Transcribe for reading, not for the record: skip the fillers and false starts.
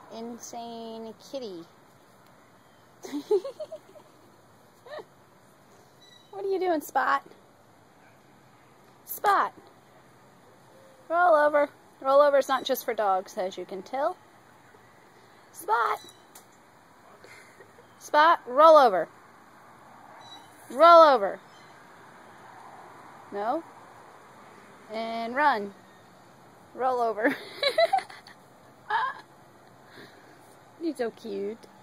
Insane kitty. What are you doing, Spot? Spot! Roll over. Roll over is not just for dogs, as you can tell. Spot! Spot, roll over. Roll over. No? And run. Roll over. You're so cute.